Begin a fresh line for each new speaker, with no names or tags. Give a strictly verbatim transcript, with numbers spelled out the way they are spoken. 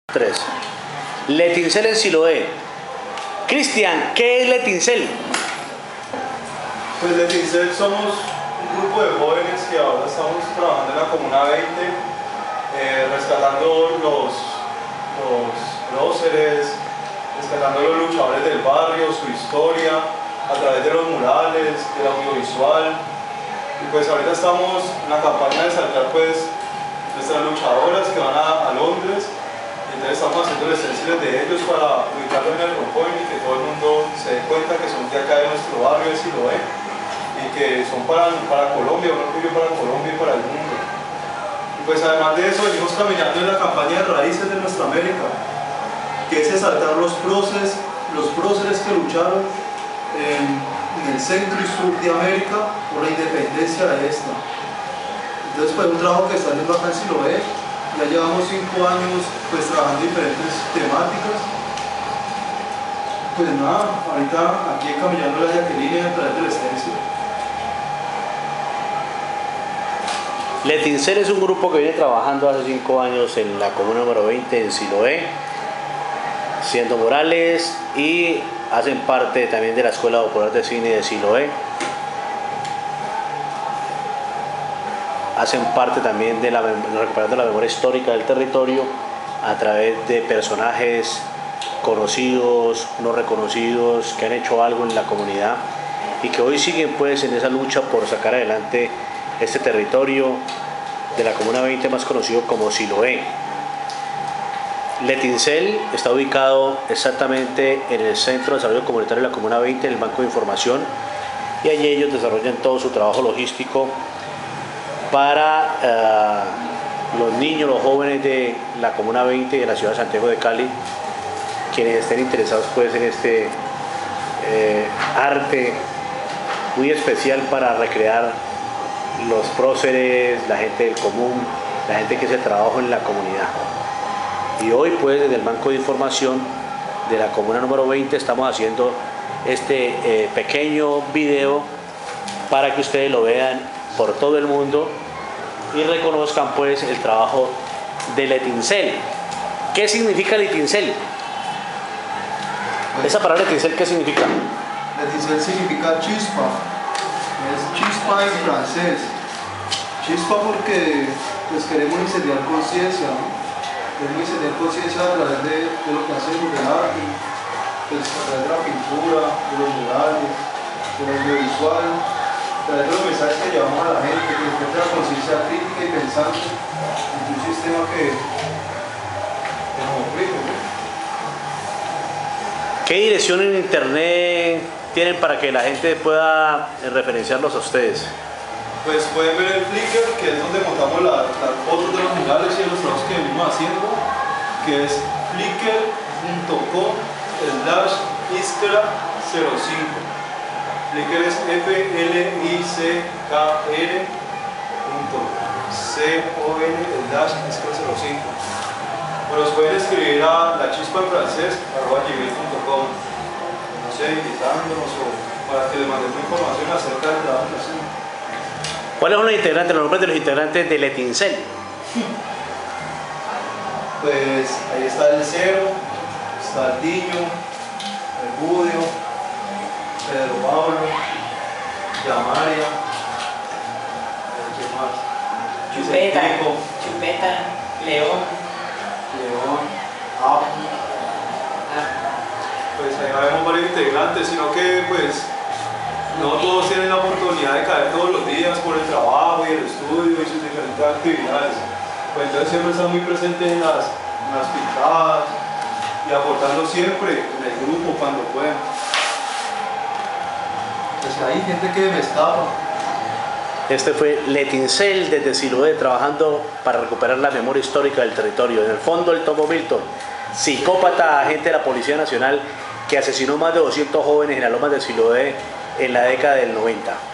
Tres. Letincel en Siloé. Cristian, ¿qué es Letincel?
Pues Letincel somos un grupo de jóvenes que ahora estamos trabajando en la Comuna veinte, eh, rescatando los, los próceres, rescatando los luchadores del barrio, su historia, a través de los murales, del audiovisual. Y pues ahorita estamos en la campaña de sacar pues nuestras luchadoras que van a, a Londres. Entonces estamos haciendo los stenciles de ellos para ubicarlos en el Rocoin y que todo el mundo se dé cuenta que son de acá de nuestro barrio de Siloé y que son para, para Colombia, un orgullo para Colombia y para el mundo. Y pues además de eso venimos caminando en la campaña de Raíces de Nuestra América, que es exaltar los próceres, los próceres que lucharon en, en el centro y sur de América por la independencia de esta. Entonces pues un trabajo que está haciendo acá en Siloé. Ya llevamos cinco años pues trabajando en diferentes temáticas. Pues nada, ahorita aquí caminando la Jacqueline a través del stencil.
Letincel es un grupo que viene trabajando hace cinco años en la comuna número veinte en Siloé, siendo murales, y hacen parte también de la Escuela Popular de Cine de Siloé. Hacen parte también de la recuperando la memoria histórica del territorio a través de personajes conocidos, no reconocidos, que han hecho algo en la comunidad y que hoy siguen pues en esa lucha por sacar adelante este territorio de la Comuna veinte, más conocido como Siloé. Letincel está ubicado exactamente en el Centro de Desarrollo Comunitario de la Comuna veinte, en el Banco de Información, y allí ellos desarrollan todo su trabajo logístico para uh, los niños, los jóvenes de la Comuna veinte y de la ciudad de Santiago de Cali, quienes estén interesados pues en este eh, arte muy especial para recrear los próceres, la gente del común, la gente que hace trabajo en la comunidad. Y hoy pues desde el Banco de Información de la Comuna número veinte estamos haciendo este eh, pequeño video para que ustedes lo vean por todo el mundo y reconozcan pues el trabajo de Letincel. ¿Qué significa Letincel? Esa palabra Letincel, ¿qué significa?
Letincel significa chispa, es chispa en francés. Chispa porque pues queremos incendiar conciencia, ¿no? Queremos incendiar conciencia a través de, de lo que hacemos del arte, pues a través de la pintura, de los murales, del audiovisual, a través de los mensajes que llevamos a la gente, que encuentre la conciencia crítica y pensante en un sistema que, que nos oprime, ¿no?
¿Qué dirección en internet tienen para que la gente pueda referenciarlos a ustedes?
Pues pueden ver el Flickr, que es donde montamos las la fotos de los murales y de los trabajos que venimos haciendo, que es flickr punto com slash iskra cero cinco. Flickr es F L I C K R punto C O N slash iskra cero cinco. Bueno, nos pueden escribir a la chispa en francés arroba gmail punto com, no sé, invitándonos o para que les mandemos información acerca del trabajo que hacemos.
¿Cuáles son los integrantes, los nombres de los integrantes de Letincel?
Pues ahí está el Cero, está el Tiño, el Budio, Pedro Pablo, Yamaria, ¿qué más?
Chupeta, Chupeta, León,
León, Apu. Pues ahí vemos varios integrantes, sino que pues no todos tienen la oportunidad de caer todos los días por el trabajo y el estudio y sus diferentes actividades. Pues entonces siempre están muy presentes en las, en las pintadas y aportando siempre en el grupo cuando pueden. Pues hay gente que me escapa.
Este fue Letincel desde Siloé, trabajando para recuperar la memoria histórica del territorio. En el fondo, el Tomo Milton, psicópata, agente de la Policía Nacional que asesinó más de doscientos jóvenes en las lomas de Siloé en la década del noventa.